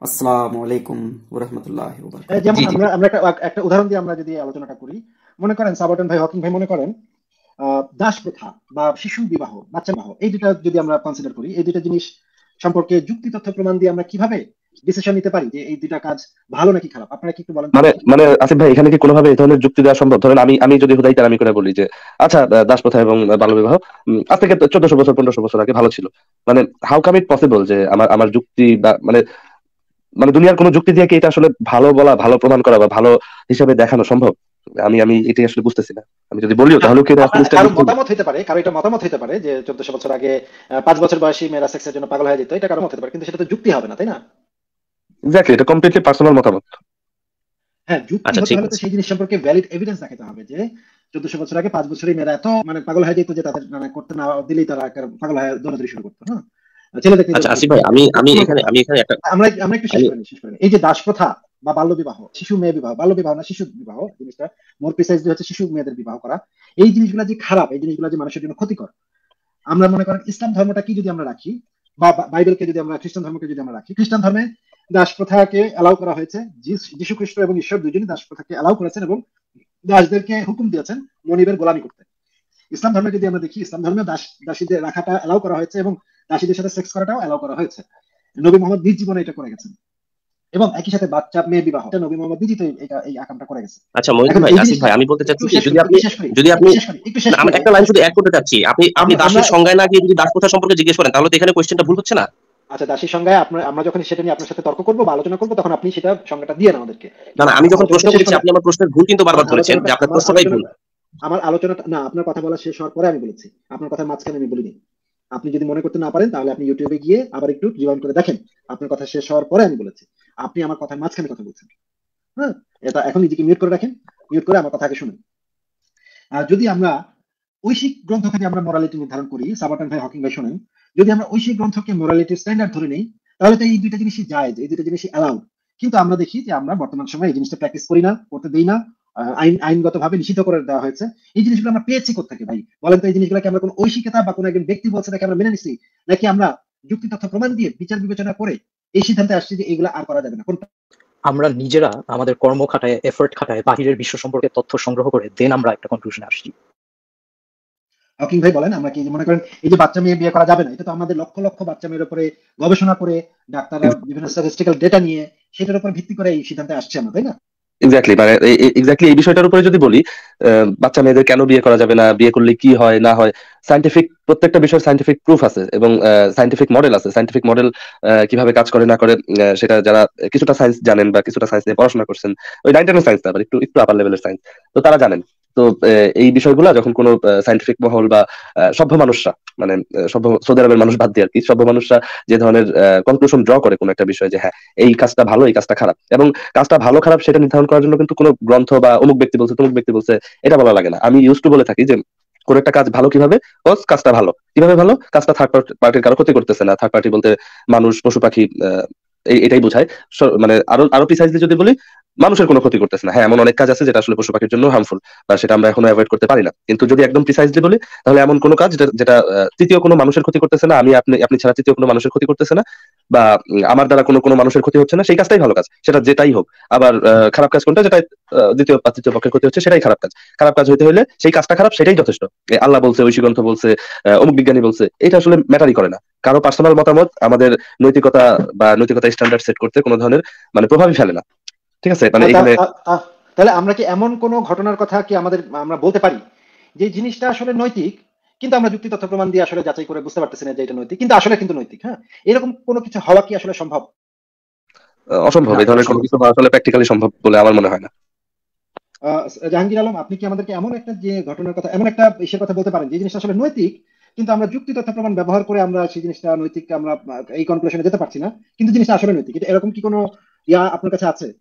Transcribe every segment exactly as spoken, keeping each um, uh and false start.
আসসালামু আলাইকুম ওয়া রাহমাতুল্লাহি ওয়া হ্যাঁ, বারাকাতুহু। যেমন জি, জি। আমরা আমরা একটা একটা উদাহরণ দিয়ে আমরা যদি আলোচনাটা করি, মনে করেন সাবাটন ভাই, হকিং ভাই, মনে করেন আহ, দাস প্রথা বা শিশু বিবাহ, বাচ্চা বিবাহ, এই দুটা যদি আমরা কনসিডার করি, এই দুটা জিনিস সম্পর্কে যুক্তি তথ্য প্রমাণ দিয়ে আমরা কিভাবে ডিসিশন নিতে পারি যে এই দুটা কাজ ভালো নাকি খারাপ? আপনারা কি একটু বলেন তো মানে আমাকে। মানে আসিফ ভাই, এখানে কি কোনোভাবে এই ধরনের যুক্তি দেওয়া সম্ভব? ধরেন আমি আমি যদি হুদাই আমি করে বলি যে আচ্ছা, আহ, দাসপ্রথা এবং বাল্যবিবাহ উম, আজ থেকে চোদ্দশো বছর পনেরোশো বছর আগে ভালো ছিল। মানে হাউ কাম ইট পসিবল যে আমার আমার যুক্তি বা মানে মানে দুনিয়ার কোনো যুক্তি দিয়ে কি এটা আসলে ভালো বলা, ভালো প্রমাণ করা বা ভালো হিসেবে দেখানো সম্ভব? আমি আমি এটাই আসলে বুঝতেছি না। আমি যদি বলিও না, তাহলে কি এটা আপনার আসলে কারো established হলো? মতামত হতে পারে, কারো এটা মতামত হতে পারে যে চোদ্দশো বছর আগে আহ, পাঁচ বছর বয়সী মেয়েরা সেক্সের জন্য পাগল হয়ে যেত, এটা কারো মত হতে পারে, কিন্তু সেটা তো যুক্তি হবে না, তাই না? এক্স্যাক্টলি, এটা কমপ্লিটলি পার্সোনাল মতামত। হ্যাঁ, যুক্তি আচ্ছা, হতে ঠিক হলে তো আছে। সেই জিনিস সম্পর্কে ভ্যালিড এভিডেন্স দেখাতে হবে যে চোদ্দশো বছর আগে পাঁচ বছরের মেয়েরা এত মানে পাগল হয়ে যেত যে তাদের মানে করতে না দিলেই তারা একেবারে পাগল হয়ে দৌড়াদৌড়ি শুরু করতো। হ্যাঁ, ছেলেদেরকে আচ্ছা দৌড়াদৌড়ি আসিফ করতো, ভাই, হ্যাঁ, আমি এরকম আমি প্রমাণ এখানে করতে হবে। আমি এখানে একটা আমরা আমরা একটু শেষ আমি করে নিই শেষ করে নিই এই যে দাস প্রথা বা বাল্য বিবাহ, শিশু মেয়ে বিবাহ, বাল্য বিবাহ না শিশু বিবাহ জিনিসটা, মোর প্রিসাইজলি হচ্ছে শিশু মেয়েদের বিবাহ করা, এই জিনিসগুলো যে খারাপ, এই জিনিসগুলো যে মানুষের জন্য ক্ষতিকর, আমরা মনে করেন ইসলাম ধর্মটা কি যদি আমরা রাখি, বা বা- বাইবেলকে যদি আমরা, খ্রিস্টান ধর্মকে যদি আমরা রাখি, খ্রিস্টান ধর্মে দাস প্রথাকে অ্যালাউ করা হয়েছে। যিশ- যীশু খ্রিস্ট এবং ঈশ্বর দুজনই দাস প্রথাকে অ্যালাউ করেছেন এবং দাসদেরকে হুকুম দিয়েছেন মনিবের গোলামি করতে। ইসলাম ধর্মে যদি আমরা দেখি, ইসলাম ধর্মে দাস দাসীদের রাখাটা অ্যালাউ করা হয়েছে এবং দাসীদের সাথে সেক্স করাটাও অ্যালাউ করা হয়েছে। নবী মোহাম্মদ নিজ জীবনে এটা করে গেছেন। এবং একই সাথে বাচ্চা মেয়ে বিবাহ, এটা নবী মোহাম্মদ নিজেই তো এটা এই আকামটা করে গেছে। আচ্ছা মহিউদ্দিন এখন ভাই, এই আসিফ জিনিসটা ভাই, আমি বলতে একটু চাচ্ছি কি, শেষ যদি করি আপনি একটু শেষ করি যদি একটু আপনি শেষ করি একটু শেষ না, আমি করি একটা একটু লাইন শেষ শুধু করি অ্যাড করতে চাচ্ছি। আপনি আপনি আমরা আমরা দাসের সংজ্ঞায় না গিয়ে যদি দাসপ্রথা সম্পর্কে জিজ্ঞেস করেন, তাহলে তো এখানে কোয়েশ্চেনটা ভুল হচ্ছে না? আচ্ছা, দাসীর সংজ্ঞায় আপনার, আমরা যখন সেটা নিয়ে আপনার সাথে তর্ক করবো বা আলোচনা করবো, তখন আপনি সেটা সংজ্ঞাটা দিয়ে আমাদেরকে, না, কিন্তু না, আমি আমার যখন প্রশ্ন আলোচনাটা শেষ করেছি করে। আপনি আমার প্রশ্নের ভুল কিন্তু আমার বারবার ধরেছেন আলোচনাটা যে আপনার আমার প্রশ্নটাই ভুল। আলোচনাটা আমার আলোচনাটা না, আপনার কথা বলা শেষ হওয়ার পরে আমি বলেছি, আপনার কথার মাঝখানে আমি বলিনি। আপনি যদি মনে করতে না পারেন তাহলে আপনি ইউটিউবে গিয়ে আবার একটু রিওয়াইন্ড করে দেখেন। আপনার কথা শেষ হওয়ার পরে আমি বলেছি, আপনি আমার কথার মাঝখানে কথা বলছেন। হ্যাঁ, এটা এখন নিজেকে মিউট করে রাখেন, মিউট করে আমার কথা আগে শুনুন। আর যদি আমরা ঐশিক গ্রন্থ থেকে আমরা মোরালিটি নির্ধারণ করি, সাবাটান ভাই, হকিং ভাই শোনেন, যদি আমরা ঐশিক গ্রন্থকে মোরালিটির স্ট্যান্ডার্ড ধরে নেই, তাহলে তো এই দুইটা জিনিসই জায়েজ, এই দুইটা জিনিসই অ্যালাউড। কিন্তু আমরা দেখি যে আমরা বর্তমান সময়ে এই জিনিসটা প্র্যাকটিস করি না, করতে দেই না। আহ, আইন আইনগত ভাবে নিষিদ্ধ করে দেওয়া হয়েছে। এই জিনিসগুলো আমরা পেয়েছি কোত্থেকে ভাই বলেন তো? এই জিনিসগুলোকে আমরা কোনো ঐশিকতা বা কোনো একজন ব্যক্তি বলছে তাকে আমরা মেনে নিচ্ছি, নাকি আমরা যুক্তি তথ্য প্রমাণ দিয়ে বিচার বিবেচনা করে এই সিদ্ধান্তে আসছি যে এগুলো আর করা যাবে না? কোনটা? আমরা নিজেরা আমাদের কর্ম খাটায়, এফোর্ট খাটায়, বাহিরের বিশ্ব সম্পর্কে তথ্য সংগ্রহ করে দেন আমরা একটা কনক্লুশনে আসছি। হকিং ভাই বলেন, আমরা কি মনে করেন এই যে বাচ্চা মেয়ে বিয়ে করা যাবে না, এটা তো আমাদের লক্ষ লক্ষ বাচ্চা মেয়ের উপরে গবেষণা করে, ডাক্তাররা বিভিন্ন স্ট্যাটিস্টিক্যাল ডেটা নিয়ে সেটার উপর ভিত্তি করে এই সিদ্ধান্তে আসছে আমরা, তাই না? এক্স্যাক্টলি, মানে এক্স্যাক্টলি এই বিষয়টার উপরে যদি বলি, আহ, বাচ্চা মেয়েদের কেন বিয়ে করা যাবে না, বিয়ে করলে কি হয় না হয়, সাইন্টিফিক প্রত্যেকটা বিষয়ের সাইন্টিফিক প্রুফ আছে এবং সাইন্টিফিক মডেল আছে। সাইন্টিফিক মডেল কিভাবে কাজ করে না করে, আহ, সেটা যারা কিছুটা সায়েন্স জানেন বা কিছুটা সায়েন্স নিয়ে পড়াশোনা করছেন, ওই নাইন টেনের সায়েন্স না, আবার একটু একটু আপার লেভেলের সায়েন্স, তো তারা জানেন। তো আহ, এই বিষয়গুলো যখন কোনো সাইন্টিফিক মহল বা আহ, সভ্য মানুষরা, মানে আহ, সভ্য সৌদি আরবের মানুষ বাদ দিয়ে আর কি, সভ্য মানুষরা যে ধরনের কনক্লুশন ড্র করে কোনো একটা বিষয় যে হ্যাঁ এই কাজটা ভালো, এই কাজটা খারাপ, এবং কাজটা ভালো খারাপ সেটা নির্ধারণ করার জন্য কিন্তু কোনো গ্রন্থ বা অমুক ব্যক্তি বলছে তমুক ব্যক্তি বলছে এটা বলা লাগে না। আমি ইউজ টু বলে থাকি যে কোন একটা কাজ ভালো কিভাবে, বস কাজটা ভালো কিভাবে, ভালো কাজটা থার্ড পার্টির কারো ক্ষতি করতেছে না। থার্ড পার্টি বলতে মানুষ, পশু পাখি, আহ, এই এটাই বোঝায়। স- মানে আরো আরো প্রিসাইজলি যদি বলি, মানুষের কোনো ক্ষতি করতেছে না। হ্যাঁ, এমন অনেক কাজ আছে যেটা আসলে পশু পাখির জন্য হার্মফুল, বা সেটা আমরা এখনো অ্যাভয়েড করতে পারি না। কিন্তু যদি একদম প্রিসাইজলি বলি, তাহলে এমন কোনো কাজ যেটা যেটা আহ, তৃতীয় কোনো মানুষের ক্ষতি করতেছে না, আমি আপনি আপনি ছাড়া তৃতীয় কোনো মানুষের ক্ষতি করতেছে না, বা উম, আমার দ্বারা কোনো কোনো মানুষের ক্ষতি হচ্ছে না, সেই কাজটাই ভালো কাজ, সেটা যেটাই হোক। আবার আহ, খারাপ কাজ কোনটা, যেটা আহ, দ্বিতীয় বা তৃতীয় পক্ষের ক্ষতি হচ্ছে, সেটাই খারাপ কাজ। খারাপ কাজ হইতে হলে সেই কাজটা খারাপ, সেটাই যথেষ্ট। এ আল্লাহ বলছে, ঐশী গ্রন্থ বলছে, আহ, অমুক বিজ্ঞানী বলছে, এটা আসলে ম্যাটারই করে না। কারো পার্সোনাল মতামত আমাদের নৈতিকতা বা নৈতিকতা স্ট্যান্ডার্ড সেট করতে কোনো ধরনের মানে প্রভাবই ফেলে না। ঠিক আছে, মানে আহ, তা- এখানে তা- তা- তাহলে আমরা কি এমন কোনো ঘটনার কথা কি আমাদের আমরা বলতে পারি যে জিনিসটা আসলে নৈতিক, কিন্তু আমরা যুক্তি তথ্য প্রমাণ দিয়ে আসলে যাচাই করে বুঝতে পারতেছি না যে এটা নৈতিক, কিন্তু আসলে কিন্তু নৈতিক? হ্যাঁ, এরকম কোনো কিছু হওয়া কি আসলে সম্ভব? আহ, অসম্ভব, না, এই এটা ধরনের কোনো অসম্ভব। কিছু হওয়া আসলে প্র্যাকটিক্যালি সম্ভব বলে আমার মনে হয় না। আহ, জাহাঙ্গীর আলম, আপনি কি আমাদেরকে এমন একটা যে ঘটনার কথা, এমন একটা ইসের কথা বলতে পারেন যে জিনিসটা আসলে নৈতিক, কিন্তু আমরা যুক্তি তথ্য প্রমাণ ব্যবহার করে আমরা সেই জিনিসটা নৈতিক আমরা আহ, এই কনক্লুশনে যেতে পারছি না, কিন্তু জিনিসটা আসলে নৈতিক? এটা এরকম কি কোনো ইয়া আপনার কাছে আছে?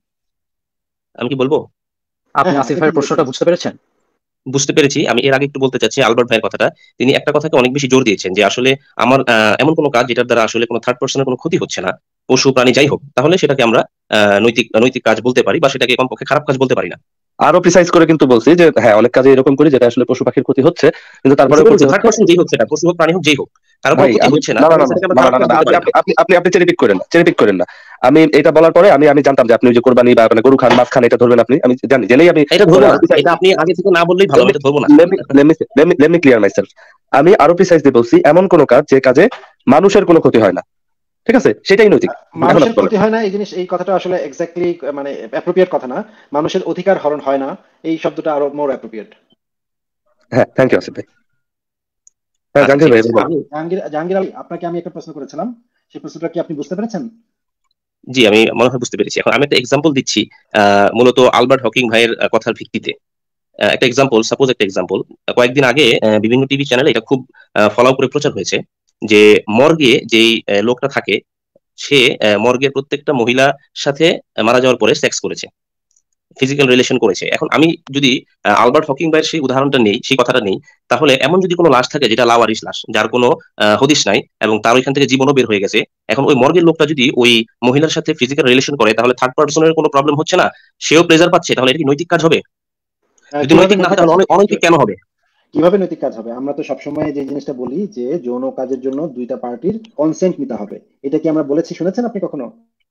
আমি কি বলবো? হ্যাঁ আপনি হ্যাঁ, আসিফ এটা কি ভাইয়ের বলছেন? প্রশ্নটা বুঝতে পেরেছেন? বুঝতে পেরেছি। আমি এর আগে একটু বলতে চাচ্ছি আলবার্ট ভাইয়ের কথাটা। তিনি একটা কথাকে অনেক বেশি জোর দিয়েছেন যে আসলে আমার আহ, এমন কোনো কাজ যেটার দ্বারা আসলে কোনো থার্ড পার্সনের কোনো ক্ষতি হচ্ছে না, পশু প্রাণী যাই হোক, তাহলে সেটাকে আমরা আহ, নৈতিক নৈতিক কাজ বলতে পারি, বা সেটাকে কমপক্ষে খারাপ কাজ বলতে পারি না। আরো প্রিসাইজ করে কিন্তু বলছি যে হ্যাঁ, অনেক কাজে এরকম করি যেটা আসলে পশু পাখির ক্ষতি হচ্ছে, কিন্তু বুঝতে তারপরেও ক্ষতি পেরেছি। থার্ড থার্ড পার্সন যেই হোক, সেটা পশু হোক প্রাণী হোক যেই হোক, কারো কোনো ভাই ক্ষতি আমি হচ্ছে না, না না তাহলে না না সেটাকে আমরা না না খারাপ না কাজ না, বলতে আপনি পারি না। আপনি আপনি আপনি আপনি চেরি পিক করেন না, চেরি পিক করেন না। আমি এটা বলার পরে আমি আমি জানতাম যে আপনি ওই যে কোরবানি বা মানে গরু খান মাছ খান এটা ধরবেন আপনি, আমি জানি, জেনেই আমি এটা ধরবো না, আরো এটা আপনি আগে থেকে না বললেই ভালো, আমি এটা ধরবো না। Let me clear myself. আমি আরো প্রিসাইজলি বলছি এমন কোন কাজ যে কাজে মানুষের কোনো ক্ষতি হয় না, ঠিক আছে, সেটাই নৈতিক। এখন মানুষের আপনি বলেন। ক্ষতি হয় না এই জিনিস, এই কথাটা আসলে এক্স্যাক্টলি মানে অ্যাপ্রোপ্রিয়েট কথা না। মানুষের অধিকার হরণ হয় না, এই শব্দটা আরো মোর অ্যাপ্রোপ্রিয়েট। হ্যাঁ থ্যাংক ইউ আসিফ ভাই। হ্যাঁ আচ্ছা জাহাঙ্গীর ঠিক ভাই আছে, এবার বলেন। আমি জাহাঙ্গীর জাহাঙ্গীর আলী, আপনাকে আমি একটা প্রশ্ন করেছিলাম, সেই প্রশ্নটা কি আপনি বুঝতে পেরেছেন? জি আমি মনে হয় বুঝতে পেরেছি। এখন আমি একটা এক্সাম্পল দিচ্ছি, আহ, মূলত আলবার্ট হকিং ভাইয়ের আহ, কথার ভিত্তিতে। আহ, একটা এক্সাম্পল, সাপোজ একটা এক্সাম্পল, কয়েকদিন আগে আহ, বিভিন্ন টিভি চ্যানেলে এটা খুব ফলো করে প্রচার হয়েছে যে মর্গে যেই আহ, লোকটা থাকে, সে আহ, মর্গের প্রত্যেকটা মহিলার সাথে আহ, মারা যাওয়ার পরে সেক্স করেছে, ফিজিক্যাল রিলেশন করেছে। এখন আমি যদি আহ, আলবার্ট হকিং ভাইয়ের সেই উদাহরণটা নেই, সেই কথাটা নেই, তাহলে এমন যদি কোনো লাশ থাকে যেটা লাওয়ারিশ লাশ, যার কোনো আহ, হদিশ নাই এবং তার ওইখান থেকে জীবনও বের হয়ে গেছে, এখন ওই মর্গের লোকটা যদি ওই মহিলার সাথে ফিজিক্যাল রিলেশন করে, তাহলে থার্ড পার্সনের কোনো প্রবলেম হচ্ছে না, সেও প্লেজার পাচ্ছে, তাহলে এটা কি নৈতিক কাজ হবে? আহ, যদি কিভাবে নৈতিক না নৈতিক হয় কাজ তাহলে হবে? অনৈ- অনৈতিক কেন হবে? কিভাবে নৈতিক কাজ হবে? আমরা তো সবসময় যে জিনিসটা বলি যে যৌন কাজের জন্য দুইটা পার্টির কনসেন্ট নিতে হবে। এটা কি আমরা বলেছি, শুনেছেন আপনি কখনো?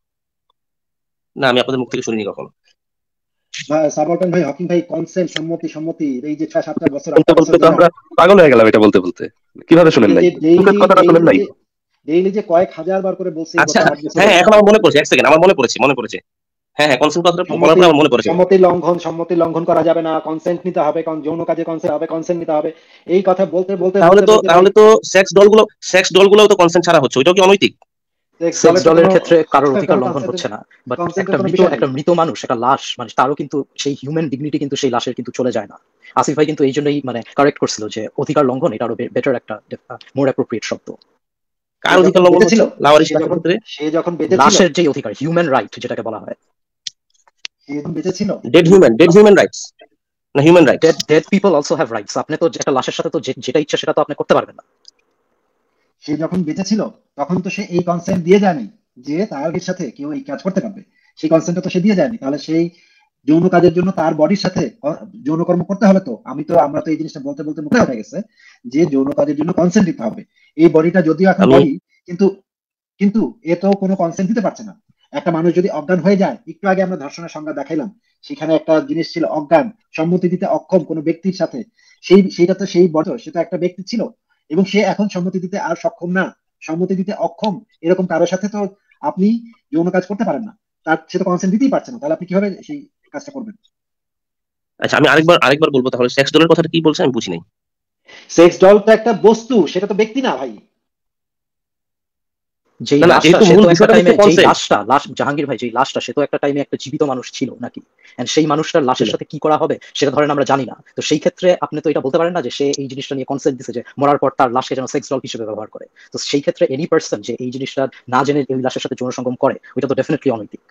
না, আমি আপনাদের মুখ থেকে শুনিনি কখনো। বা সাবলটন ভাই, হকিং ভাই, কনসেন্ট, সম্মতি, সম্মতি, এই যে ছয় সাতটা বছর বলতে আটটা বলতে বছর তো ধরে আমরা পাগল হয়ে গেলাম এটা বলতে বলতে। কিভাবে শুনেন এই নাই? যে সুখের ডেইলি কথাটা শুনেন ডেইলি নাই? যে ডেইলি যে কয়েক হাজার বার করে বলছে এই গত আচ্ছা, আট হ্যাঁ বছরে হ্যাঁ, এখন আমার মনে পড়েছে, এক সেকেন্ড, আমার মনে পড়েছে, মনে পড়েছে। হ্যাঁ হ্যাঁ, কনসেন্ট কথাটা বলার সম্মতি, পরে আমার মনে পড়েছে। সম্মতি লঙ্ঘন, সম্মতি লঙ্ঘন করা যাবে না, কনসেন্ট নিতে হবে, কারণ যৌন কাজে কনসেন্ট হবে, কনসেন্ট নিতে হবে, এই কথা বলতে বলতে তাহলে বলতে তো বলতে ভাই তাহলে তো সেক্স ডলগুলো সেক্স ডলগুলোও তো কনসেন্ট ছাড়া হচ্ছে, ওইটাও কি অনৈতিক? সেক্স সেক্স দলের তো ডলের কোনো ক্ষেত্রে কারোর অধিকার কোনো লঙ্ঘন কনসেন্টের হচ্ছে না, বাট কনসেন্টের একটা কোনো মৃত বিষয় নেই। একটা মৃত মানুষ, একটা লাশ, মানে তারও কিন্তু সেই হিউম্যান ডিগনিটি কিন্তু সেই লাশের কিন্তু চলে যায় না। আসিফ ভাই কিন্তু এই জন্যই মানে কারেক্ট করছিল যে অধিকার লঙ্ঘন এটা আরো বেটার একটা মোর অ্যাপ্রোপ্রিয়েট শব্দ। সে কার অধিকার যখন লঙ্ঘন বেঁচে ছিল, হচ্ছে লাওয়ারিশ সে লাশের যখন ক্ষেত্রে? সে যখন বেঁচে ছিল, লাশের যে অধিকার, হিউম্যান রাইট যেটাকে বলা হয়। সে যখন বেঁচে ছিল, dead human, dead human rights না human rights? Dead dead people also have rights. আপনি তো একটা লাশের সাথে তো যে- যেটা ইচ্ছা সেটা তো আপনি করতে পারবেন না। সে যখন বেঁচে ছিল তখন তো সে এই কনসেন্ট দিয়ে যায়নি যে তার সাথে কেউ এই কাজ করতে পারবে। সেই কনসেন্টটা তো সে দিয়ে যায়নি। তাহলে সেই যৌন কাজের জন্য তার বডির সাথে ক- যৌনকর্ম করতে হলে তো আমি তো আমরা তো এই জিনিসটা বলতে বলতে মুখে হয়ে গেছে যে যৌন কাজের জন্য কনসেন্ট দিতে হবে। এই বডিটা যদিও এখন আমি বডি, কিন্তু কিন্তু এ তো কোনো কনসেন্ট দিতে পারছে না। একটা মানুষ যদি অজ্ঞান হয়ে যায়, একটু আগে আমরা ধর্ষণের সংজ্ঞা দেখাইলাম, সেখানে একটা জিনিস ছিল অজ্ঞান, সম্মতি দিতে অক্ষম কোনো ব্যক্তির সাথে, সেই সেটা তো সেই বছর সেটা একটা ব্যক্তি ছিল, এবং সে এখন সম্মতি দিতে আর সক্ষম না, সম্মতি দিতে অক্ষম, এরকম কারোর সাথে তো আপনি যৌন কাজ করতে পারেন না। তার সে তো কনসেন্ট দিতেই পারছে না, তাহলে আপনি কিভাবে সেই কাজটা করবেন? আচ্ছা, আমি আরেকবার আরেকবার বলবো তাহলে, সেক্স ডলের কথাটা কি বলছেন আমি বুঝি নাই। সেক্স ডল তো একটা বস্তু, সেটা তো ব্যক্তি না ভাই। যেই না না, লাশটা, যেহেতু সে মূল তো একটা বিষয়টা টাইমে হচ্ছে যেই কনসেন্ট। লাশটা লাশ জাহাঙ্গীর ভাই, যেই লাশটা সে তো একটা টাইমে একটা জীবিত মানুষ ছিল নাকি? এন্ড সেই মানুষটার লাশের সাথে কি করা হবে সেটা ধরেন আমরা জানি না। তো সেই ক্ষেত্রে আপনি তো এটা বলতে পারেন না যে সে এই জিনিসটা নিয়ে কনসেন্ট দিছে যে মরার পর তার লাশকে যেন সেক্স ডল হিসেবে ব্যবহার করে। তো সেই ক্ষেত্রে এনি পার্সন যে এই জিনিসটা না জেনে এই লাশের সাথে যৌন সঙ্গম করে, ওইটা তো ডেফিনেটলি অনৈতিক।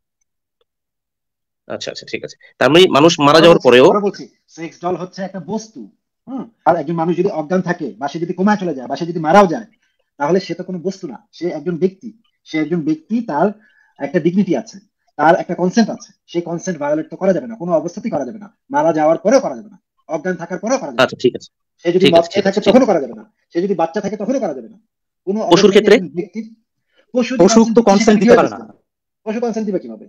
আচ্ছা আচ্ছা, ঠিক আছে, তার মানে মানুষ মারা আবার যাওয়ার বলছি পরেও। আবার বলছি সেক্স ডল হচ্ছে একটা বস্তু। হুম আর একজন মানুষ যদি অজ্ঞান থাকে, বা সে যদি কোমায় চলে যায়, বা সে যদি মারাও যায়, তাহলে সে তো কোনো বস্তু না, সে একজন ব্যক্তি। সে একজন ব্যক্তি, তার একটা ডিগনিটি আছে, তার একটা কনসেন্ট আছে। সেই কনসেন্ট ভায়োলেট তো করা যাবে না, কোনো অবস্থাতেই করা যাবে না, মারা যাওয়ার পরেও করা যাবে না, অজ্ঞান থাকার পরেও করা যাবে না, আচ্ছা ঠিক আছে, সে যদি ঠিক মদ আছে, ঠিক খেয়ে থাকে আছে, ঠিক তখনও আছে। করা যাবে না, সে যদি বাচ্চা থাকে তখনও করা যাবে না, কোনো পশুর অবস্থাতেই ক্ষেত্রে? একজন ব্যক্তির। পশু যে পশু কনসেন্ট তো দিচ্ছে সেটা কনসেন্ট আপনি দিতে কিভাবে পারে না। বুঝবেন? পশু কনসেন্ট দিবে কিভাবে?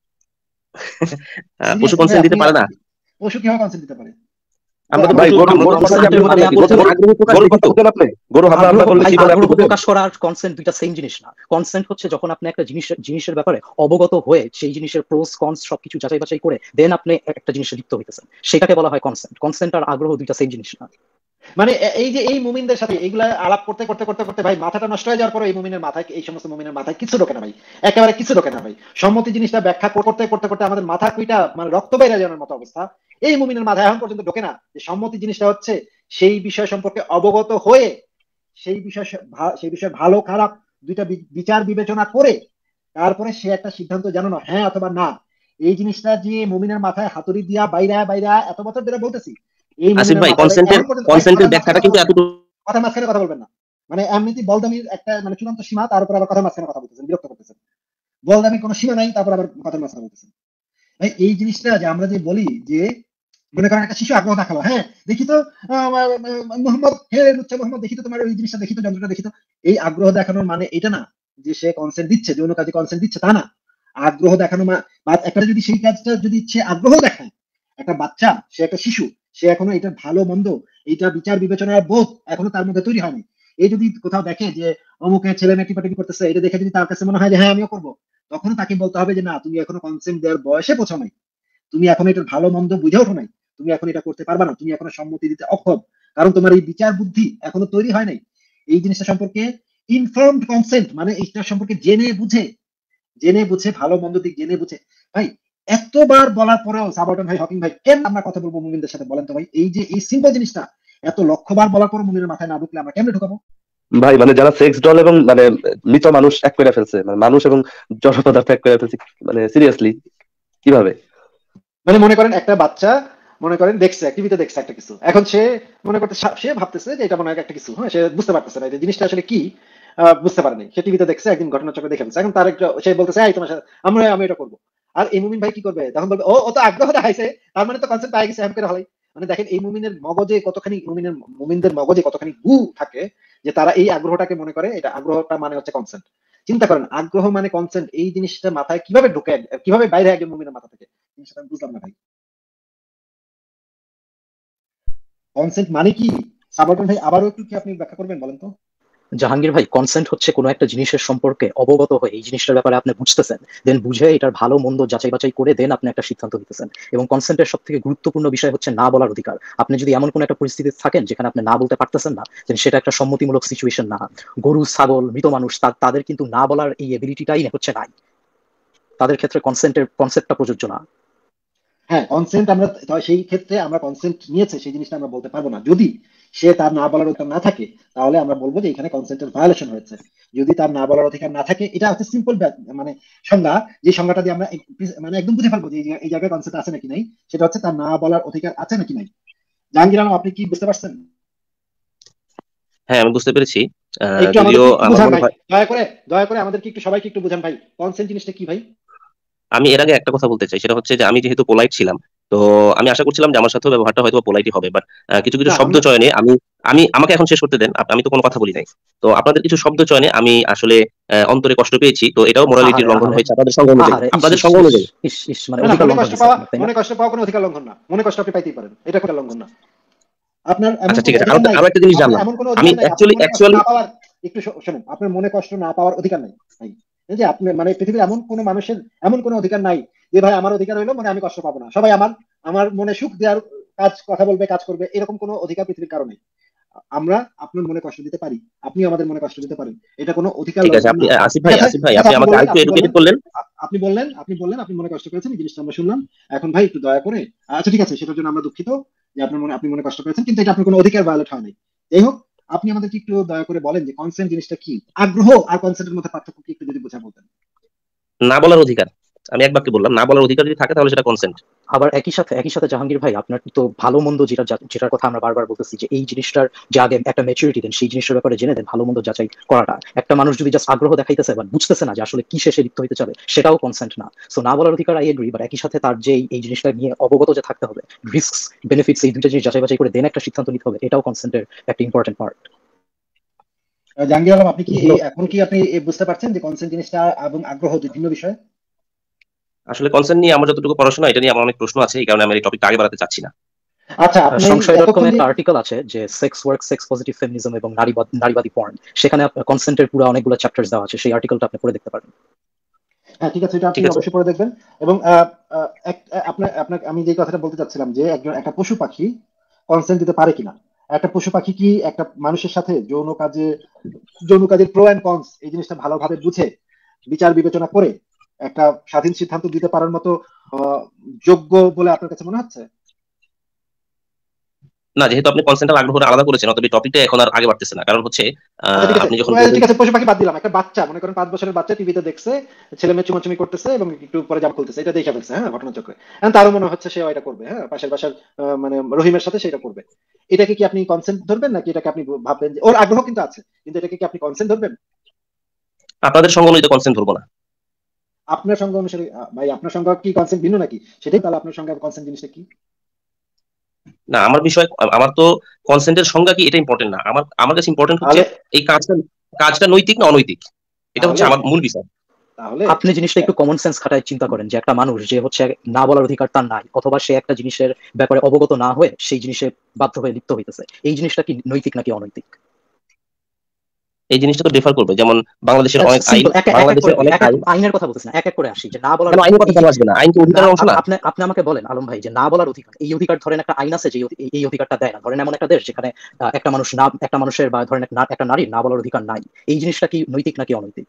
আহ, পশু সিরিয়াসলি ভাই, কনসেন্ট আপনি দিতে পারে না? আপনি পশু কিভাবে কনসেন্ট দিতে পারে? ভাই আমরা তো আমরা ভাই পশু, তো গরু আমরা তো গরুর কথা কি পশুর আপনি কনসেন্টের বুঝেন মানে নাকি? পশুর গরু আপনি আগ্রহ প্রকাশ গরুর দেখি কথা তো। বুঝেন আপনি? গরু হামলা আগ্রহ হামলা করলে ভাই, কি বলে আপনি আগ্রহ বুঝেন? প্রকাশ করা আর কনসেন্ট দুইটা সেম জিনিস না। কনসেন্ট হচ্ছে যখন আপনি একটা জিনিসের জিনিসের ব্যাপারে অবগত হয়ে সেই জিনিসের প্রোস কনস সবকিছু যাচাই বাছাই করে দেন আপনি একটা জিনিসে লিপ্ত হইতেছেন, সেটাকে বলা হয় কনসেন্ট। কনসেন্ট আর আগ্রহ দুইটা সেম জিনিস না। মানে এ- এই যে এই মুমিনদের সাথে এইগুলা আলাপ করতে করতে করতে করতে ভাই মাথাটা নষ্ট হয়ে যাওয়ার পরে এই মুমিনের মাথায়, এই সমস্ত মুমিনের মাথায় কিছু ঢোকে না ভাই, একেবারে কিছু ঢোকে না ভাই। সম্মতি জিনিসটা ব্যাখ্যা করতে করতে করতে আমাদের মাথা কুইটা মানে রক্ত বাইরে যাওয়ার মতো অবস্থা। এই মুমিনের মাথায় এখন পর্যন্ত ঢোকে না যে সম্মতি জিনিসটা হচ্ছে সেই বিষয় সম্পর্কে অবগত হয়ে, সেই বিষয় ভা- সেই বিষয়ে ভালো খারাপ দুইটা বি- বিচার বিবেচনা করে তারপরে সে একটা সিদ্ধান্ত জানানো, হ্যাঁ অথবা না। এই জিনিসটা যে মুমিনের মাথায় হাতুড়ি দিয়া বাইরা বাইরা এত বছর ধরে বলতেছি, এই আসিফ মুমিনের ভাই, মাথায় ভাই কনসেন্টের এখন পর্যন্ত ভাই কনসেন্টের কথার মাঝখানে ব্যাখ্যাটা কথা কিন্তু বলবেন না, এতটুকু। কথার মাঝখানে কথা বলবেন না। মানে এমনিতে বলদামির একটা মানে চূড়ান্ত সীমা, তার উপর আবার কথার মাঝখানে কথা বলতেছেন, বিরক্ত করতেছেন। বলদামির কোনো সীমা নাই, তারপর আবার কথার মাঝখানে বলতেছেন। ভাই এই জিনিসটা যে আমরা যে বলি যে মনে করেন একটা শিশু আগ্রহ দেখালো, হ্যাঁ দেখি তো আহ, মোহাম্মদ, হে লুচ্চা মোহাম্মদ, দেখি তো তোমার ওই জিনিসটা, দেখি তো যন্ত্রটা, দেখি তো। এই আগ্রহ দেখানোর মানে এটা না যে সে কনসেন্ট দিচ্ছে, যে অন্য কাজে কনসেন্ট দিচ্ছে, তা না। আগ্রহ দেখানো মা- বা একটা যদি সেই কাজটা যদি সে আগ্রহ দেখায়, একটা বাচ্চা, সে একটা শিশু, সে এখনো এটা ভালো মন্দ, এটা বিচার বিবেচনার বোধ এখনো তার মধ্যে তৈরি হয়নি। এই যদি কোথাও দেখে যে অমুকের ছেলে মেয়ে টিপাটিপি করতেছে, এটা দেখে যদি তার কাছে মনে হয় যে হ্যাঁ আমিও করবো, তখন তাকে বলতে হবে যে না, তুমি এখনো কনসেন্ট দেওয়ার বয়সে পৌঁছাও নাই, তুমি এখন এটার ভালো মন্দ বুঝে ওঠো নাই, তুমি এখন এটা করতে পারবা না, তুমি এখনো সম্মতি দিতে অক্ষম, কারণ তোমার এই বিচার বুদ্ধি এখনো তৈরি হয় নাই। এই জিনিসটা সম্পর্কে ইনফর্মড কনসেন্ট মানে এইটা সম্পর্কে জেনে বুঝে, জেনে বুঝে ভালো মন্দ দিক জেনে বুঝে। ভাই এতবার বলার পরেও সাবাটন ভাই, হকিং ভাই, কেন আমরা কথা বলবো মুমিনদের সাথে বলেন তো ভাই? এই যে এই সিম্পল জিনিসটা এত লক্ষবার বলার পর মুমিনের মাথায় না ঢুকলে আমরা কেমনে ঢুকাবো? ভাই মানে যারা সেক্স ডল এবং মানে মৃত মানুষ এক করে ফেলছে, মানে মানুষ এবং জড় পদার্থ এক করে ফেলছে, মানে সিরিয়াসলি কিভাবে? মানে মনে করেন একটা বাচ্চা, মনে করেন দেখছে টিভিতে দেখছে একটা কিছু, এখন সে মনে করতে সে ভাবতেছে যে এটা মনে হয় একটা কিছু, হ্যাঁ সে বুঝতে পারতেছে না এই জিনিসটা আসলে কি, আহ, বুঝতে পারেনি, সে টিভিতে দেখছে একদিন ঘটনাচক্রে দেখে ফেলছে, এখন তার একটা সে বলতেছে এই তোমার সাথে আমরা আমি এটা করবো। আর এই মুমিন ভাই কি করবে? তখন বলবে ও ও তো আগ্রহ দেখাইছে, তার মানে তো কনসেপ্ট পাই গেছে, এমন করে হলাই। মানে দেখেন এই মুমিনের মগজে কতখানি, মুমিনের মুমিনদের মগজে কতখানি গু থাকে যে তারা এই আগ্রহটাকে মনে করে এটা আগ্রহটা মানে হচ্ছে কনসেন্ট। চিন্তা করেন আগ্রহ মানে কনসেন্ট, এই জিনিসটা মাথায় কিভাবে ঢুকে, কিভাবে বাইরে একজন মুমিনের মাথা থেকে, জিনিসটা আমি বুঝলাম না ভাই। কনসেন্ট মানে কি সাবাটন ভাই, আবারও একটু কি আপনি ব্যাখ্যা করবেন বলেন তো? জাহাঙ্গীর ভাই, কনসেন্ট হচ্ছে কোনো একটা জিনিসের সম্পর্কে অবগত হয়ে এই জিনিসটার ব্যাপারে আপনি বুঝতেছেন, দেন বুঝে এটার ভালো মন্দ যাচাই বাছাই করে দেন আপনি একটা সিদ্ধান্ত নিতেছেন। এবং কনসেন্টের সব থেকে গুরুত্বপূর্ণ বিষয় হচ্ছে না বলার অধিকার। আপনি যদি এমন কোনো একটা পরিস্থিতিতে থাকেন যেখানে আপনি না বলতে পারতেছেন না, দেন সেটা একটা সম্মতিমূলক সিচুয়েশন না। গরু, ছাগল, মৃত মানুষ, তা- তাদের কিন্তু না বলার এই এবিলিটিটাই হচ্ছে নাই, তাদের ক্ষেত্রে কনসেন্টের কনসেপ্টটা প্রযোজ্য না। হ্যাঁ কনসেন্ট আমরা তো সেই ক্ষেত্রে আমরা কনসেন্ট নিয়েছে সেই জিনিসটা আমরা বলতে পারবো না। যদি সে তার না বলার অধিকার না থাকে তাহলে আমরা বলবো যে এখানে কনসেন্টের ভায়োলেশন হয়েছে। যদি তার না বলার অধিকার না থাকে, এটা হচ্ছে সিম্পল মানে সংজ্ঞা, যে সংজ্ঞাটা দিয়ে আমরা এক- মানে একদম বুঝে ফেলবো যে এই জায়গায়- এই জায়গায় কনসেন্ট আছে নাকি নাই, সেটা হচ্ছে তার না বলার অধিকার আছে নাকি নাই। জাহাঙ্গীর আলম, আপনি কি বুঝতে পারছেন? হ্যাঁ আমি বুঝতে পেরেছি। আহ, একটু যদিও আমাদেরকে একটু আমার বুঝান মনে ভাই, হয়, দয়া করে, দয়া করে আমাদেরকে একটু সবাইকে একটু বুঝান ভাই, কনসেন্ট জিনিসটা কি ভাই? আমি এর আগে একটা কথা বলতে চাই, সেটা হচ্ছে যে আমি যেহেতু পোলাইট ছিলাম, তো আমি আশা করছিলাম যে আমার সাথেও ব্যবহারটা হয়তো পোলাইটই হবে, বাট কিছু কিছু না শব্দ আমরা, চয়নে আমি আমি আমাকে এখন শেষ করতে দেন, আপ- আমি তো কোনো কথা বলি নাই। তো আপনাদের কিছু শব্দ চয়নে আমি আসলে আহ, অন্তরে কষ্ট পেয়েছি, তো এটাও মোরালিটির আহারে লঙ্ঘন আহারে হয়েছে আপনাদের সঙ্গ অনুযায়ী, আহারে, ইস আপনাদের ইস সঙ্গ ইস অনুযায়ী। ইস ইস, মানে না না অধিকার মনে লঙ্ঘন কষ্ট হয়েছে পাওয়া, আপনার, তাই না? মনে কষ্ট পাওয়া কোনো অধিকার লঙ্ঘন না, মনে কষ্ট আপনি পাইতেই পারেন, এটা কোনো লঙ্ঘন না। আপনার এমন আচ্ছা ঠিক কোনো আছে, আরো অধিকার নাই, আরো একটা জিনিস আপনার জানলাম। এমন কোনো আমি অধিকার নাই আপনার অ্যাকচুয়ালি মনে কষ্ট অ্যাকচুয়ালি না পাওয়ার, একটু শো- শোনেন, আপনার মনে কষ্ট না পাওয়ার অধিকার নাই ভাই। এই যে আপনি মানে পৃথিবীর এমন কোনো মানুষের এমন কোনো অধিকার নাই যে ভাই আমার অধিকার হইলো মানে আমি কষ্ট পাবো না, সবাই আমার আমার মনে সুখ দেওয়ার কাজ, কথা বলবে, কাজ করবে, এরকম কোনো অধিকার পৃথিবীর কারণে। আমরা আপনার মনে কষ্ট দিতে পারি, আপনি আমাদের মনে কষ্ট দিতে পারেন, এটা কোনো অধিকার ঠিক আছে। লঙ্ঘন আপনি না। আহ, আসিফ ঠিক ভাই, আছে, আসিফ ভাই ঠিক আছে, আপনি আপনি আমাকে বললেন, আরেকটু আপনি বললেন, এডুকেটেড করলেন। আ- আপনি বললেন, আপনি বললেন আপনি মনে কষ্ট পেয়েছেন, এই জিনিসটা আমরা শুনলাম। এখন ভাই একটু দয়া করে, আচ্ছা ঠিক আছে, সেটার জন্য আমরা দুঃখিত যে আপনার মনে, আপনি মনে কষ্ট পেয়েছেন, কিন্তু এটা আপনার কোনো অধিকার ভায়োলেট হয় নাই। যাই হোক, আপনি আমাদেরকে একটু দয়া করে বলেন যে কনসেন্ট জিনিসটা কি, আগ্রহ আর কনসেন্টের মধ্যে পার্থক্য কি একটু যদি বোঝা বলতেন। না বলার অধিকার, আমি এক বাক্যে বললাম, না বলার অধিকার যদি থাকে তাহলে সেটা কনসেন্ট। আবার একই সাথে একই সাথে জাহাঙ্গীর ভাই, আপনার তো ভালো মন্দ যেটা যা- যেটার কথা আমরা বারবার বলতেছি যে এই জিনিসটার যে আগে একটা ম্যাচুরিটি দেন, সেই জিনিসটার ব্যাপারে জেনে দেন, ভালো মন্দ যাচাই করাটা। একটা মানুষ যদি জাস্ট আগ্রহ দেখাইতেছে বাট বুঝতেছে না যে আসলে কি শেষে লিপ্ত হইতে চাবে, সেটাও কনসেন্ট না। সো না বলার অধিকার আই এগ্রি, বাট একই সাথে তার যে এই এই জিনিসটা নিয়ে অবগত যে থাকতে হবে, রিস্ক বেনিফিটস এই দুইটা জিনিস যাচাই বাছাই করে দেন একটা সিদ্ধান্ত নিতে হবে, এটাও কনসেন্টের একটা ইম্পর্টেন্ট পার্ট। আহ, জাহাঙ্গীর আলম, আপনি কি এই এখন কি আপনি এ বুঝতে পারছেন যে কনসেন্ট জিনিসটা এবং আগ্রহ দুই ভিন্ন বিষয়? আসলে কনসেন্ট নিয়ে আমার যতটুকু পড়াশোনা, এটা নিয়ে আমার অনেক প্রশ্ন আছে, এই কারণে আমি এই টপিকটা আগে বাড়াতে চাচ্ছি না। আচ্ছা আপনি সংশয় ডট কম এতক্ষণ এর যে, একটা আর্টিকেল আছে যে sex work, sex positive feminism এবং নারীবাদ নারীবাদী পর্ন, সেখানে কনসেন্টের পুরো অনেকগুলো চ্যাপ্টার্স দেওয়া আছে, সেই আর্টিকেলটা আপনি পড়ে দেখতে পারেন। হ্যাঁ ঠিক আছে, এটা আপনি ঠিক আছে। অবশ্যই পড়ে দেখবেন। এবং আহ, আহ, এক- আপনার আপনাকে আমি যে কথাটা বলতে চাচ্ছিলাম যে একজন একটা পশু পাখি কনসেন্ট দিতে পারে কিনা, একটা পশু পাখি কি একটা মানুষের সাথে যৌন কাজে, যৌন কাজের প্রো অ্যান্ড কনস এই জিনিসটা ভালোভাবে বুঝে বিচার বিবেচনা করে একটা স্বাধীন সিদ্ধান্ত দিতে পারার মতো আহ, যোগ্য বলে আপনার কাছে মনে হচ্ছে? না, যেহেতু আপনি কনসেন্ট আর আগ্রহটা আলাদা করেছেন, অতএব টপিকটা এখন আর আগে বাড়তেছে না, কারণ হচ্ছে আচ্ছা আহ, ঠিক আছে, আপনি যখন আহ, বলবেন। ঠিক আছে, পশু পাখি বাদ দিলাম, একটা বাচ্চা মনে করেন পাঁচ বছরের বাচ্চা টিভিতে দেখছে ছেলে মেয়ে চুমাচুমি করতেছে এবং একটু পরে জামা খুলতেছে, এটা দেখে ফেলছে হ্যাঁ ঘটনাচক্রে, এখন তারও মনে হচ্ছে সেও এটা করবে, হ্যাঁ পাশের বাসার আহ, মানে রহিমের সাথে সেটা করবে। এটাকে কি আপনি কনসেন্ট ধরবেন নাকি এটাকে আপনি ভাববেন যে ওর আগ্রহ কিন্তু আছে, কিন্তু এটাকে কি আপনি কনসেন্ট ধরবেন? আপনাদের সঙ্গে অনুযায়ী কনসেন্ট ধরবো না। আপনার সঙ্গে অনুসারে আহ, ভাই আপনার সঙ্গে কি কনসেন্ট ভিন্ন নাকি? সেটাই তাহলে আপনার সঙ্গে কনসেন্ট জিনিসটা কি? না আমার বিষয়, আমার তো কনসেন্টের সংজ্ঞা কি এটা ইম্পর্টেন্ট না, আমার আমার কাছে ইম্পর্টেন্ট হচ্ছে তাহলে এই কাজটা কাজটা নৈতিক না অনৈতিক, এটা হচ্ছে তাহলে আমার মূল বিষয়। তাহলে আপনি জিনিসটা একটু কমন সেন্স খাটায় চিন্তা করেন যে একটা মানুষ যে হচ্ছে না বলার অধিকার তার নাই, অথবা সে একটা জিনিসের ব্যাপারে অবগত না হয়ে সেই জিনিসে বাধ্য হয়ে লিপ্ত হইতেছে, এই জিনিসটা কি নৈতিক নাকি অনৈতিক? এই জিনিসটা তো ডিফার করবে, যেমন বাংলাদেশের অনেক আইন, সিম্পল, এক এক বাংলাদেশের করে অনেক এক এক আইন, আইনের কথা বলতেছি না, এক এক করে আসি যে না বলার কেন আইনের কথা এই কেন যে- আসবে না? আইন কি না, অধিকারের অংশ না? আপ- আপনি আপনি আমাকে বলেন আলম ভাই যে না বলার অধিকার, এই অধিকার ধরেন একটা আইন আছে যে এই অধি- এই অধিকারটা দেয় না, ধরেন এমন একটা দেশ যেখানে আহ, একটা মানুষ না একটা মানুষের বা ধরেন এক না- একটা নারীর না বলার অধিকার নাই, এই জিনিসটা কি নৈতিক নাকি অনৈতিক?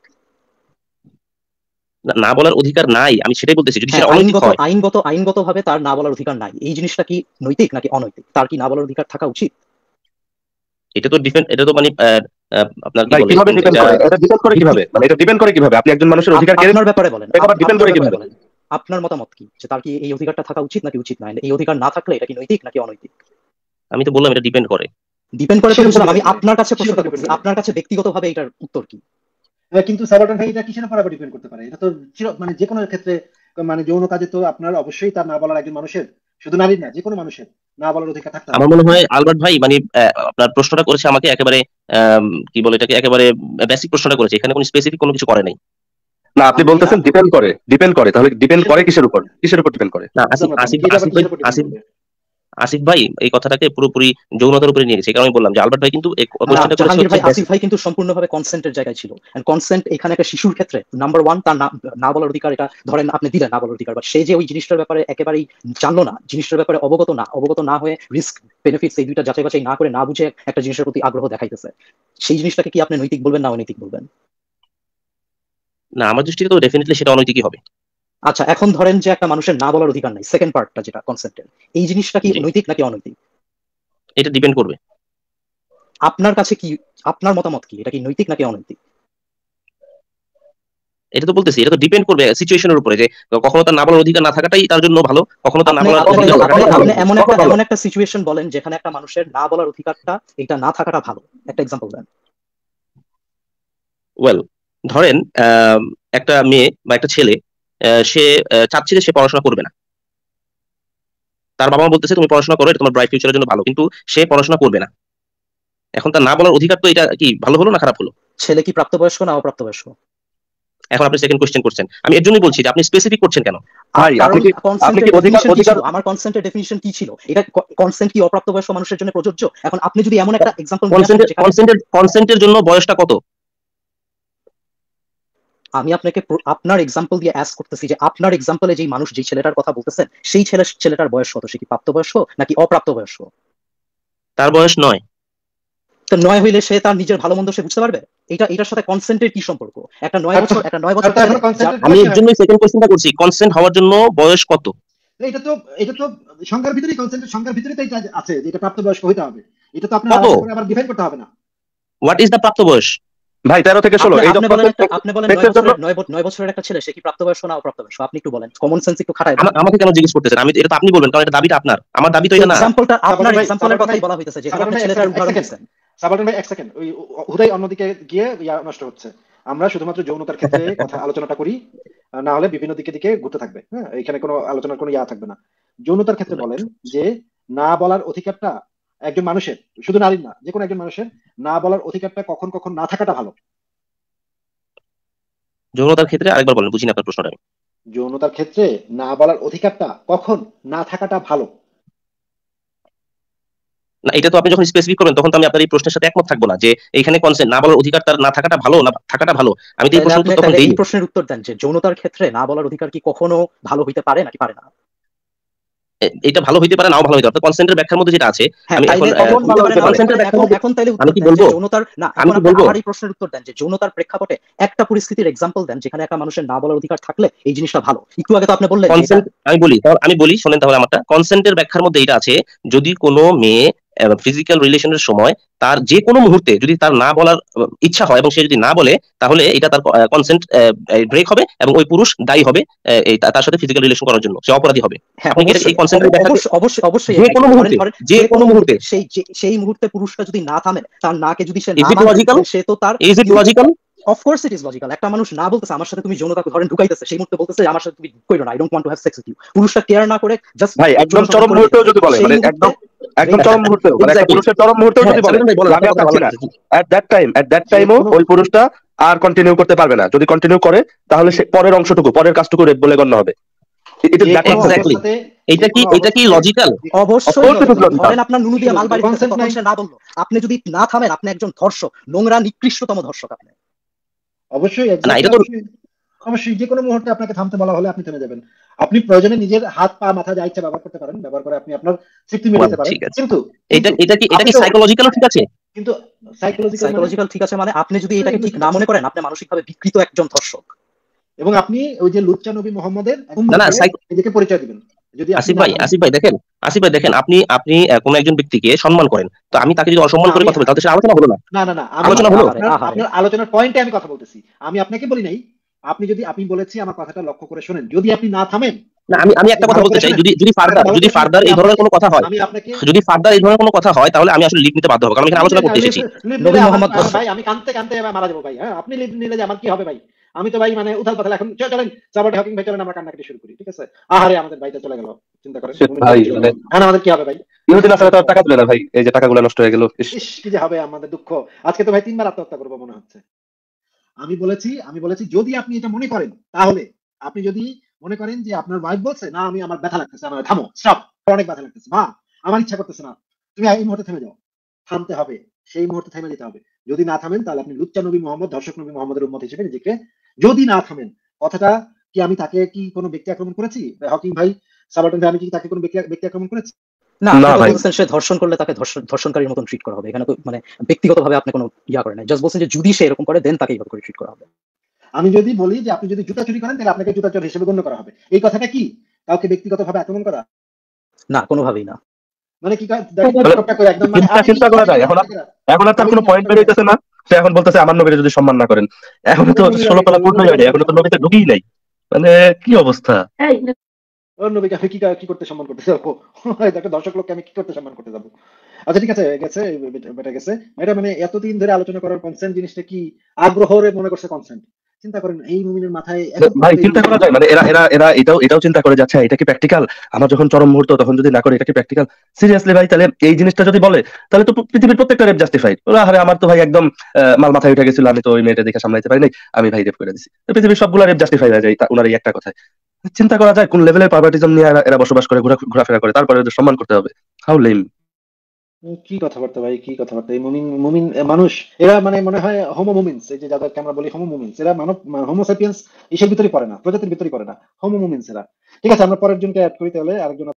না- না বলার অধিকার নাই, আমি সেটাই বলতেছি। যদি হ্যাঁ, সেটা অনৈতিক আইনগত হয়, আইনগত আইনগত ভাবে তার না বলার অধিকার নাই, এই জিনিসটা কি নৈতিক নাকি অনৈতিক? তার কি না বলার অধিকার থাকা উচিত? এটা তো ডিপেন্ড, এটা তো মানে আহ, আহ, আপনার কি ভাই বলে কিভাবে ডিপেন্ড এটা করে, এটা ডিপেন্ড করে কিভাবে, মানে এটা ডিপেন্ড করে কিভাবে আপনি একজন মানুষের অধিকার আপ- কেড়ে আপনার ব্যাপারে বলেন, ব্যাপার আপ- ডিপেন্ড আপনার করে ব্যাপারে কিভাবে? বলেন, আপনার মতামত কি যে তার কি এই অধিকারটা থাকা উচিত নাকি উচিত নয়? এই অধিকার না থাকলে এটা কি নৈতিক নাকি অনৈতিক? আমি তো বললাম এটা ডিপেন্ড করে। ডিপেন্ড করে তো কিসের উপর বুঝলাম, আমি depend করে? আপনার কাছে কিসের প্রশ্নটা উপর depend করছি, করে? আপনার কাছে ব্যক্তিগতভাবে এটার উত্তর কি? হ্যাঁ, কিন্তু সাবাটন ভাই এটা কিসের উপর আবার ডিপেন্ড করতে পারে? এটা তো চির- মানে যে কোনো ক্ষেত্রে, মানে যৌন কাজে তো আপনার অবশ্যই তার না বলার একজন মানুষের, শুধু নারীর না, যে কোনো মানুষের না বলার অধিকার থাকতে হবে। আমার মনে হয় আলবার্ট ভাই মানে আহ, আপনার প্রশ্নটা করেছে আমাকে একেবারে আম, কি বলে এটাকে, একেবারে বেসিক প্রশ্নটা করেছে, এখানে কোনো স্পেসিফিক কোনো কিছু করে নাই। না আপনি আপনি- বলতেছেন ডিপেন্ড করে, ডিপেন্ড করে, তাহলে ডিপেন্ড করে কিসের উপর, কিসের উপর ডিপেন্ড করে? না আসিফ বুঝলাম না, আসিফ কি এটা আবার আসিফ ভাই কিসের উপর depend আসিফ করবে? আসিফ ভাই এই কথাটাকে পুরোপুরি যৌনতার উপরে নিয়ে গেছে, কারণ আমি বললাম যে আলবার্ট ভাই কিন্তু এই কোশ্চেনটা করেছে জাহাঙ্গীর ভাই, হচ্ছে আসিফ ভাই কিন্তু সম্পূর্ণভাবে কনসেন্টের জায়গায় ছিল, এন্ড কনসেন্ট এখানে একটা শিশুর ক্ষেত্রে নাম্বার ওয়ান, তার না- না বলার অধিকার, এটা ধরেন আপনি দিলেন না বলার অধিকার, বাট সে যে ওই জিনিসটার ব্যাপারে একেবারেই জানলো না, জিনিসটার ব্যাপারে অবগত না, অবগত না হয়ে রিস্ক বেনিফিটস এই দুইটা যাচাই বাছাই না করে, না বুঝে একটা জিনিসের প্রতি আগ্রহ দেখাইতেছে, সেই জিনিসটাকে কি আপনি নৈতিক বলবেন না অনৈতিক বলবেন? না, আমার দৃষ্টিতে তো ডেফিনেটলি সেটা অনৈতিকই হবে। আচ্ছা, এখন ধরেন যে একটা মানুষের না বলার অধিকার নাই, সেকেন্ড পার্টটা যেটা কনসেন্টের, এই জিনিসটা কি জি। নৈতিক নাকি অনৈতিক? এটা ডিপেন্ড করবে। আপনার কাছে কি, আপনার মতামত কি, এটা কি নৈতিক নাকি অনৈতিক? এটা তো বলতেছি, এটা তো ডিপেন্ড করবে সিচুয়েশনের উপরে, যে কখনো তার না বলার অধিকার না থাকাটাই তার জন্য ভালো, কখনো তার না আপনি বলার আপনি- অধিকার আপনি- থাকাটাই ভালো। আপনি এমন একটা ভালো। এমন একটা সিচুয়েশন বলেন যেখানে একটা মানুষের না বলার অধিকারটা এটা না থাকাটা ভালো, একটা এক্সাম্পল দেন। ওয়েল, ধরেন আহ, একটা মেয়ে বা একটা ছেলে আহ, সে আহ, চাচ্ছে যে সে পড়াশোনা করবে না, তার বাবা মা বলতেছে তুমি পড়াশোনা করো, এটা তোমার ব্রাইট ফিউচারের জন্য ভালো, কিন্তু সে পড়াশোনা করবে না। এখন তার না বলার অধিকার, তো এটা কি ভালো হলো না খারাপ হলো? ছেলে কি প্রাপ্তবয়স্ক না অপ্রাপ্তবয়স্ক? এখন আপনি সেকেন্ড কোশ্চেন করছেন, আমি এর জন্যই বলছি যে আপনি স্পেসিফিক করছেন কেন। ভাই, কারণ আপনি কি- consent আপনি এর কি অধিকার- definition কি অধিকার- ছিল? আমার কনসেন্টের ডেফিনিশন কি ছিল? এটা কনসেন্ট কি অপ্রাপ্তবয়স্ক মানুষের জন্য প্রযোজ্য? এখন আপনি যদি এমন একটা এক্সাম্পল কনসেন্টের কনসেন্টের কনসেন্টের জন্য বয়সটা কত? আমি আপনাকে প্র- আপনার এক্সাম্পল দিয়ে অ্যাস্ক করতেছি যে আপনার এক্সাম্পলে যেই মানুষ যেই ছেলেটার কথা বলতেছেন সেই ছেলে ছেলেটার বয়স কত? সে কি প্রাপ্তবয়স্ক নাকি অপ্রাপ্তবয়স্ক? তার বয়স নয়। তো নয় হইলে সে তার নিজের ভালো মন্দ সে বুঝতে পারবে? এটা এটার সাথে কনসেন্টের কি সম্পর্ক? একটা নয় আচ্ছা, বছর একটা নয় বছর তার তো ছেলে এখন consent যার- এর আমি এর question জন্যই সেকেন্ড কোশ্চেনটা করছি, কনসেন্ট হওয়ার জন্য বয়স কত? এটা তো এটা তো সংখ্যার ভিতরেই, কনসেন্টের সংখ্যার ভিতরেই তো এটা আছে যে এটা প্রাপ্তবয়স্ক হইতে হবে। এটা তো আপনার কত? আলাদা করে আবার ডিফাইন করতে হবে না। হোয়াট ইজ দ্য প্রাপ্ত বয়স? ভাই তেরো থেকে ষোলো আপনি- এই আপনি বলেন একটা- আপনি বলেন নয় সেক্সের জন্য বছরের নয় ব- নয় বছরের একটা ছেলে সে কি প্রাপ্তবয়স্ক না অপ্রাপ্তবয়স্ক? আপনি একটু বলেন, কমন সেন্স একটু খাটায় আমা- আমাকে কেন জিজ্ঞেস করতেছেন? আমি এটা তো আপনি বলবেন, কারণ এটা দাবিটা আপনার, আমার দাবি তো এটা না। এক্সাম্পলটা আপনার ভাই, এক্সাম্পলের সাবাটন কথাই ভাই, বলা হইতেছে যেখানে সাবাটন আপনি ভাই, ছেলেটার এক উদাহরণ সেকেন্ড। দিচ্ছেন। সাবাটন ভাই এক সেকেন্ড, ওই হুদাই অন্যদিকে গিয়ে ইয়া নষ্ট হচ্ছে। আমরা শুধুমাত্র যৌনতার ক্ষেত্রে কথা আলোচনাটা করি, না হলে বিভিন্ন দিকে দিকে ঘুরতে থাকবে। হ্যাঁ, এখানে কোনো আলোচনার কোনো ইয়া থাকবে না। যৌনতার ক্ষেত্রে বলেন যে না বলার অধিকারটা একজন মানুষের, শুধু নারীর না, যে কোনো একজন মানুষের না বলার অধিকারটা কখন কখন না থাকাটা ভালো। যৌনতার ক্ষেত্রে আরেকবার বলেন, বুঝিনি আপনার প্রশ্নটা আমি। যৌনতার ক্ষেত্রে না বলার অধিকারটা কখন না থাকাটা ভালো। না, এটা তো আপনি যখন স্পেসিফিক করবেন তখন তো আমি আপনার এই প্রশ্নের সাথে একমত থাকবো না যে এখানে কনসেন্ট না বলার অধিকার তার না থাকাটা ভালো না থাকাটা ভালো। আমি তো এই তাহলে প্রশ্ন আপনি তখন তাহলে দেই। এই প্রশ্নের উত্তর দেন যে যৌনতার ক্ষেত্রে না বলার অধিকার কি কখনো ভালো হইতে পারে নাকি পারে না? এটা ভালো হইতে পারে, নাও ভালো হইতে পারে, কনসেন্টের ব্যাখ্যার মধ্যে যেটা আছে। হ্যাঁ, আমি তাইলে এখন কখন আহ, ভালো হইতে পারে? consent এর ব্যাখ্যার এখন মধ্যে- এখন তাইলে আমি উত্তর কি দেন যে বলবো? যৌনতার না, আমি এখন কি আপনি বলবো? আমার এই প্রশ্নের উত্তর দেন যে যৌনতার প্রেক্ষাপটে একটা পরিস্থিতির এক্সাম্পল দেন যেখানে একটা মানুষের না বলার অধিকার থাকলে এই জিনিসটা ভালো। একটু আগে তো আপনি বললেন যে এটা- কনসেন্ট আমি বলি তাহলে আমি বলি শোনেন তাহলে আমারটা। কনসেন্টের ব্যাখ্যার মধ্যে এটা আছে, যদি কোনো মেয়ে ফিজিক্যাল রিলেশনের সময় তার যে কোনো মুহূর্তে যদি তার না বলার আহ, ইচ্ছা হয় এবং সে যদি না বলে, তাহলে এটা তার কনসেন্ট ব্রেক হবে এবং ওই পুরুষ দায়ী হবে আহ, এই তা- তার সাথে ফিজিক্যাল রিলেশন করার জন্য, সে অপরাধী হবে। হ্যাঁ, আপনি কি এটা- এই অবশ্যই, কনসেন্টের ব্যাখ্যা অবশ্যই, অবশ্যই, অবশ্যই যে এটা কোনো ধরেন- মুহূর্তে, ধরেন যে কোনো মুহূর্তে সেই যে- সেই মুহূর্তে পুরুষটা যদি না থামে, তার নাকে যদি সে Is না it মানে, logical? সে তো তার is it logical? Of course it is logical. একটা মানুষ না বলতেছে আমার সাথে তুমি যৌনতা ধরেন ঢুকাইতেছে, সেই মুহূর্তে বলতেছে আমার সাথে তুমি কইরো না, I don't want to have sex with you. পুরুষটা কেয়ার না করে জাস্ট ভাই একদম চরম মুহূর্তেও যদি বলে, মানে একদম একদম চরম মুহূর্তেও, মানে একটা এক্স্যাক্টলি পুরুষের চরম মুহূর্তেও হ্যাঁ যদি বলে সাবিনা ভাই বলেন যে আমি আপনার আর কথা ভালো পারছি না, লাগছে জি। at that time at that যে time ও কোনো ওই পুরুষটা আর কন্টিনিউ করতে পারবে না। যদি কন্টিনিউ করে তাহলে সে পরের অংশটুকু, পরের কাজটুকু রেপ বলে গণ্য হবে। ইট ইজ যে দ্যাট কোনো মাচ সিম্পল। এক্স্যাক্টলি অবস্থাতে যে এটা কি কোনো এটা কি অবস্থাতে লজিক্যাল? যে- অবশ্যই of course it is logical. Logical. ধরেন আপনার নুনু কি দিয়ে মাল বলবো, বাড়ি দিতেছে, consent তখন নাই। সে না বললো, আপনি যদি না থামেন, আপনি একজন ধর্ষক, নোংরা নিকৃষ্টতম ধর্ষক আপনি। অবশ্যই না এক্স্যাক্টলি এটা তো অবশ্যই অবশ্যই যে কোনো মুহূর্তে আপনাকে থামতে বলা হলে আপনি থেমে যাবেন। আপনি প্রয়োজনে নিজের হাত পা মাথা যা ইচ্ছা ব্যবহার করতে পারেন, ব্যবহার করে আপনি আপনার তৃপ্তি well, মেটাতে পারেন। ঠিক আছে। কিন্তু এটা কিন্তু এটা কি এটা আপনি কি তো সাইকোলজিক্যালও ঠিক আছে? কিন্তু সাইকোলজিক্যাল মানে সাইকোলজিক্যাল ঠিক আছে, মানে আপনি যদি এটাকে এগুলো ঠিক ঠিক না আছে। মনে করেন, আপনি মানসিকভাবে বিকৃত একজন ধর্ষক। এবং আপনি ওই যে লুচ্চা নবী মোহাম্মদের একদম না না বলে সাইক নিজেকে পরিচয় দিবেন যদি আপনি আসিফ না ভাই থামেন। আসিফ ভাই দেখেন আসিফ ভাই দেখেন আপনি আপনি আহ, কোনো একজন ব্যক্তিকে সম্মান করেন, তো আমি তাকে যদি না অসম্মান করে আমি কথা বলি তাহলে সে আলোচনা হলো না, না না না আমি আলোচনা আহারে হলো। আহারে আপনার আহারে আপনার আলোচনার পয়েন্টে আমি কথা বলতেছি। আমি আপনাকে বলি নাই। আপনি যদি আপনি বলেছি আমার কথাটা লক্ষ্য করে শুনেন, যদি আপনি না থামেন না আমি আমি একটা কথা ভালো বলতে করে চাই, শুনেন, যদি যদি ফার্দার ভালো যদি করে শুনেন, ফার্দার আমি এই ধরনের আপনাকে কোনো কথা হয়, আমি আপনাকে যদি ফার্দার এই ধরনের কোনো কথা হয় তাহলে আমি আসলে লিভ নিতে বাধ্য হবো, কারণ আমি এখানে লিভ আলোচনা নিলে করতে এসেছি। লিভ নবী নিলে আমার মোহাম্মদ আমার ধর্ষক। ভাই আমি কানতে কানতে এবার মারা যাবো ভাই। হ্যাঁ আপনি লিভ নিলে যে আমার কি হবে ভাই? আমি তো ভাই মানে উথাল পাথাল এখন চ- চলেন সাবাট হকিং ভাই চলেন আমরা কান্নাকাটি শুরু করি, ঠিক আছে? আহারে আমাদের ভাইটা চলে গেল, চিন্তা করেন Shit, মুমিন ভাই ভাই চলে মানে গেল। এখন আমাদের কি হবে ভাই? ইহুদি নাসারা তো আর টাকা তুলে না ভাই, এই যে টাকাগুলো নষ্ট হয়ে গেল। ইস, ইস কি যে হবে আমাদের দুঃখ। আজকে তো ভাই তিনবার আত্মহত্যা করবো মনে হচ্ছে। আমি বলেছি আমি বলেছি যদি আপনি এটা মনে করেন, তাহলে আপনি যদি মনে করেন যে আপনার ওয়াইফ বলছে না আমি আমার ব্যথা লাগতেছে, আমার থামো স্টপ, অনেক ব্যথা লাগতেছে মা, আমার ইচ্ছা করতেছে না, তুমি এই মুহূর্তে থেমে যাও, থামতে হবে, সেই মুহূর্তে থেমে যেতে হবে। যদি না থামেন তাহলে আপনি লুচ্চা নবী মোহাম্মদ ধর্ষক নবী মোহাম্মদের উম্মত হিসেবে নিজেকে, যদি না থামেন, কথাটা কি আমি তাকে কি কোনো ব্যক্তি আক্রমণ করেছি? হকিং ভাই সাবাটন ভাই আমি কি তাকে কোনো ব্যক্তি ব্যক্তি আক্রমণ করেছি? না, আপনি না তো ভাই। বলছেন সে ধর্ষণ করলে তাকে ধর্ষণ ধর্ষণকারীর মতন ট্রিট করা হবে। এখানে তো মানে ব্যক্তিগতভাবে আপনি কোনো ইয়া করেন নাই, জাস্ট বলছেন যে যদি সে এরকম করে দেন তাকে এইভাবে করে ট্রিট করা হবে। আমি যদি বলি যে আপনি যদি জুতা চুরি করেন তাহলে আপনাকে জুতা চোর হিসেবে গণ্য করা হবে, এই কথাটা কি কাউকে ব্যক্তিগতভাবে আক্রমণ করা? না, কোনোভাবেই না। মানে কি কয়- দেখেন মানে নাটকটা করে একদম মানে চিন্তা আমি চিন্তা করা যায় এখন আর, এখন আর তার আমি কোনো পয়েন্ট নাটকটা করে বেরোইতেছে না। সে এখন বলতেছে আমার নবীরে যদি সম্মান না করেন, এখন তো কোন নবীর ষোলো আমি পালা কোন পূর্ণ নবীর হয়ে আমি যায়, এখন তো নবীতে ঢুকেই নাই। মানে কি অবস্থা! ওর নবীকে আমি কি কি করতে সম্মান করতে যাবো? একটা দর্শক লোককে আমি কি করতে সম্মান করতে যাবো? আচ্ছা ঠিক আছে গেছে, বেটা গেছে। এটা মানে এতদিন ধরে আলোচনা করার কনসেন্ট জিনিসটা কি আগ্রহরে মনে করছে কনসেন্ট। চিন্তা করেন এই মুমিনের মাথায় এত ভাই চিন্তা করা যায়, মানে এরা এরা এরা এটাও এটাও চিন্তা করে যাচ্ছে এটা কি প্র্যাকটিক্যাল, আমার যখন চরম মুহূর্ত তখন যদি না করে এটা কি প্র্যাকটিক্যাল? সিরিয়াসলি ভাই, তাহলে এই জিনিসটা যদি বলে তাহলে তো পৃথিবীর প্রত্যেকটা রেপ জাস্টিফাইড। আরে আমার তো ভাই একদম আহ, মাল মাথায় উঠে গেছিল, আমি তো ওই মেয়েটা দেখে সামলাইতে পারি নাই, আমি ভাই রেপ করে দিছি, তো পৃথিবীর সবগুলা রেপ জাস্টিফাই হয়ে যায় ওনার এই একটা কথায়। চিন্তা করা যায় কোন লেভেলের পারভার্টিজম নিয়ে এরা এরা বসবাস করে, ঘোরা ঘোরাফেরা করে, তারপরে ওদের সম্মান করতে হবে। How lame! কি কথাবার্তা ভাই, কি কথাবার্তা! এই মুমিন মুমিন মানুষ এরা মানে মনে হয় হোমো মুমিনস, এই যে যাদেরকে আমরা বলি হোমো মুমিনস, এরা মানব হোমো স্যাপিয়েন্স ইসের ভিতরে পড়ে না, প্রজাতির ভিতরে পড়ে না, হোমো মুমিনস এরা। ঠিক আছে আমরা পরের জনকে অ্যাড করি তাহলে, আরেকজন